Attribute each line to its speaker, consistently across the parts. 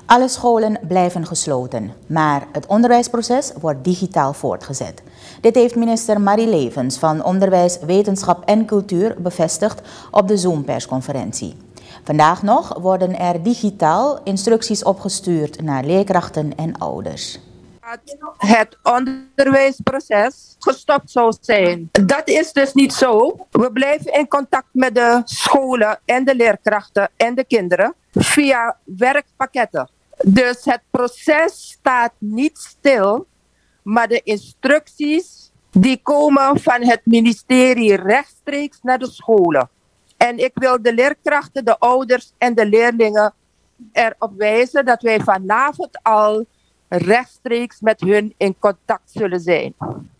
Speaker 1: Alle scholen blijven gesloten, maar het onderwijsproces wordt digitaal voortgezet. Dit heeft minister Marie Levens van Onderwijs, Wetenschap en Cultuur bevestigd op de Zoom-persconferentie. Vandaag nog worden er digitaal instructies opgestuurd naar leerkrachten en ouders.
Speaker 2: Het onderwijsproces gestopt zou zijn. Dat is dus niet zo. We blijven in contact met de scholen en de leerkrachten en de kinderen via werkpakketten. Dus het proces staat niet stil, maar de instructies die komen van het ministerie rechtstreeks naar de scholen. En ik wil de leerkrachten, de ouders en de leerlingen erop wijzen dat wij vanavond al rechtstreeks met hun in contact zullen zijn.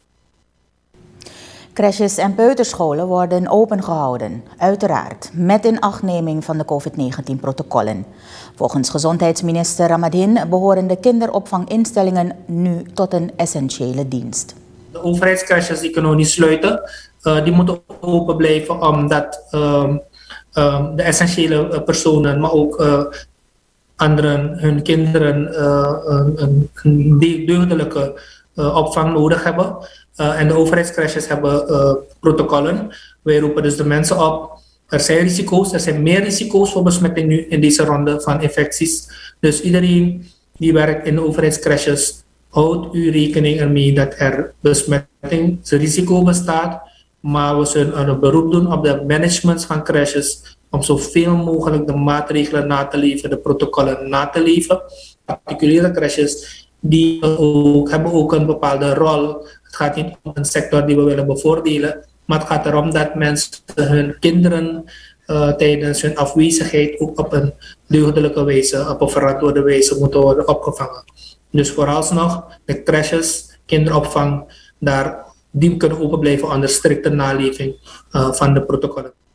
Speaker 1: Crèches en peuterscholen worden opengehouden, uiteraard met inachtneming van de COVID-19-protocollen. Volgens gezondheidsminister Ramadhin behoren de kinderopvanginstellingen nu tot een essentiële dienst.
Speaker 3: De overheidscrèches die kunnen we niet sluiten, die moeten open blijven omdat de essentiële personen, maar ook anderen, hun kinderen een deugdelijke opvang nodig hebben. En de overheidscrèches hebben protocollen. Wij roepen dus de mensen op. Er zijn risico's, er zijn meer risico's voor besmetting nu in deze ronde van infecties. Dus iedereen die werkt in de overheidscrèches, houdt u rekening ermee dat er besmettingsrisico bestaat. Maar we zullen een beroep doen op de management van crèches om zoveel mogelijk de maatregelen na te leven, de protocollen na te leven. Particuliere crèches die hebben ook een bepaalde rol. Het gaat niet om een sector die we willen bevoordelen, maar het gaat erom dat mensen hun kinderen tijdens hun afwezigheid ook op een deugdelijke wijze, op een verantwoorde wijze moeten worden opgevangen. Dus vooralsnog, de crèches, kinderopvang, die kunnen open blijven onder strikte naleving van de protocollen.